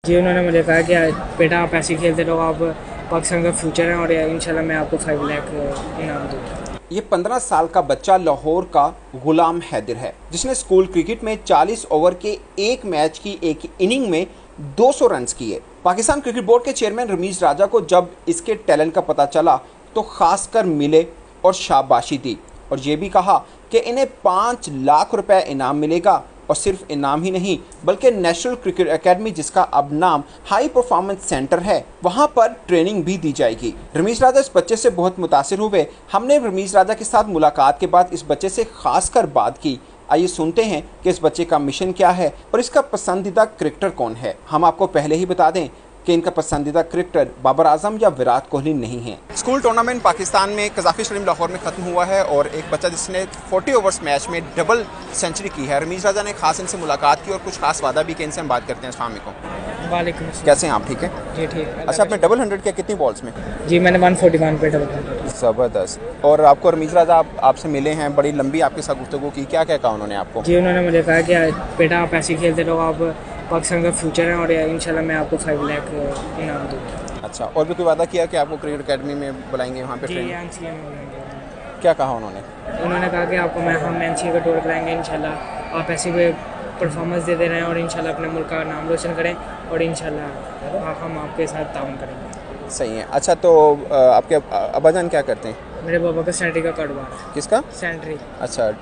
जी, उन्होंने मुझे कहा कि बेटा आप ऐसे खेलते रहो, आप पाकिस्तान का फ्यूचर है और इंशाल्लाह मैं आपको 5 लाख इनाम दूँगा। ये 15 साल का बच्चा लाहौर का गुलाम हैदर है, जिसने स्कूल क्रिकेट में 40 ओवर के एक मैच की एक इनिंग में 200 रन किए। पाकिस्तान क्रिकेट बोर्ड के चेयरमैन रमीज राजा को जब इसके टैलेंट का पता चला तो खासकर मिले और शाबाशी दी और ये भी कहा कि इन्हें 5 लाख रुपए इनाम मिलेगा और सिर्फ इनाम ही नहीं बल्कि नेशनल क्रिकेट एकेडमी, जिसका अब नाम हाई परफॉर्मेंस सेंटर है, वहां पर ट्रेनिंग भी दी जाएगी। रमीज राजा इस बच्चे से बहुत मुतासिर हुए। हमने रमीज राजा के साथ मुलाकात के बाद इस बच्चे से खासकर बात की। आइए सुनते हैं कि इस बच्चे का मिशन क्या है और इसका पसंदीदा क्रिकेटर कौन है। हम आपको पहले ही बता दें कि इनका पसंदीदा क्रिकेटर बाबर आजम या विराट कोहली नहीं है। स्कूल टूर्नामेंट पाकिस्तान में कज़ाफ़ी स्टेडियम लाहौर में ख़त्म हुआ है और एक बच्चा जिसने 40 ओवर्स मैच में डबल सेंचुरी की है। रमीज राजा ने खास इनसे मुलाकात की और कुछ खास वादा भी कि इनसे हम बात करते हैं। अस्सलाम वालेकुम। वालेकुम अस्सलाम। कैसे हैं आप? ठीक है जी, ठीक है। अच्छा, आपने डबल 100 किया कितनी बॉल्स में? जी, मैंने 141 पे डबल 100। ज़बरदस्त। और आपको रमीज राजा आपसे मिले हैं, बड़ी लंबी आपके साथ गुफ्तगू की, क्या क्या कहा उन्होंने आपको? जी, उन्होंने मुझे कहा कि बेटा आप ऐसे खेलते रहो, आप पाकिस्तान का फ्यूचर है और इंशाल्लाह मैं आपको 5 लाख इनाम दूँगा। अच्छा, और भी कोई वादा किया कि आपको क्रिकेट एकेडमी में बुलाएंगे, वहाँ पे जी, ट्रेनिंग? NCA में बुलाएंगे। क्या कहा उन्होंने? उन्होंने कहा कि आपको हम NCA का टूर कराएंगे इंशाल्लाह, आप ऐसे भी परफॉर्मेंस देते रहें और इंशाल्लाह अपने मुल्क का नाम रोशन करें और इंशाल्लाह हम आपके साथ ताउन करेंगे। सही है। अच्छा, तो आपके अब्बाजान क्या करते हैं? मेरे पापा का सैनिटरी का कारोबार है। किसका? सैनिटरी। अच्छा,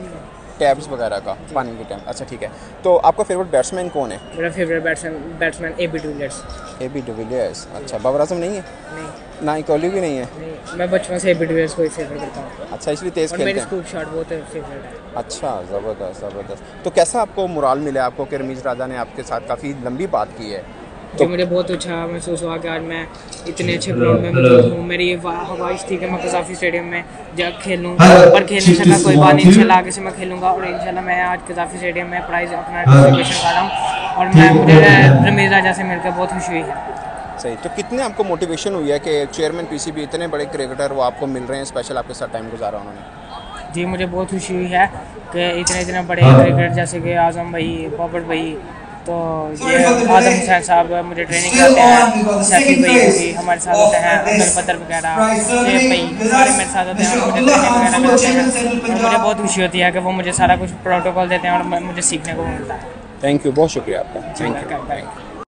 टैब्स वगैरह का, पानी के टैप। अच्छा, ठीक है। तो आपका फेवरेट बैट्समैन कौन है? मेरा favourite batsman AB de Villiers. AB de Villiers. अच्छा, बाबर आजम नहीं है? नहीं, ना ही कोहली भी नहीं है? नहीं, मैं बचपन से AB डिविलियर्स को ही फेवर करता हूँ। अच्छा, इसलिए तेज़ और खेलते मेरी हैं। स्कूप शॉट बहुत फेवरेट है। अच्छा, ज़बरदस्त ज़बरदस्त। तो कैसा आपको मोराल मिला आपको कि रमीज राजा ने आपके साथ काफ़ी लंबी बात की है? तो मुझे बहुत अच्छा महसूस हुआ कि आज मैं इतने अच्छे ग्राउंड में मौजूद हूँ। मेरी ये ख्वाहिश थी कि मैं कज़ाफ़ी स्टेडियम में जब खेलूँ, पर खेल नहीं सका, कोई बात नहीं, इंशाल्लाह आगे से मैं खेलूँगा और इंशाल्लाह मैं आज कज़ाफ़ी स्टेडियम में प्राइज़ अपना डिस्ट्रीब्यूशन कर रहा हूँ और मुझे रमीज राजा से मिलकर बहुत खुशी हुई है। सही। तो कितने आपको मोटिवेशन हुई है कि चेयरमैन PCB इतने बड़े क्रिकेटर वो आपको मिल रहे हैं, स्पेशल आपके साथ टाइम गुजारा उन्होंने? जी, मुझे बहुत खुशी हुई है कि इतने बड़े क्रिकेटर जैसे कि आज़म भाई, बाबर भाई, तो ये आदम हुसैन साहब मुझे ट्रेनिंग कराते हैं, सैफी भाई भी हमारे साथ होते हैं, अब्दुल बदर वगैरह, शेख भाई सारे मेरे साथ होते हैं और मुझे ट्रेनिंग वगैरह कराते हैं और मुझे बहुत खुशी होती है कि वो मुझे सारा कुछ प्रोटोकॉल देते हैं और मुझे सीखने को मिलता है। थैंक यू, बहुत शुक्रिया आपका। Thank you.